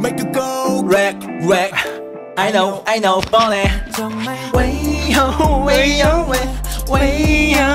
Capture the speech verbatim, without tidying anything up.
make it go Wreck, wreck I know, I know, falling 喂呦喂呦喂喂呦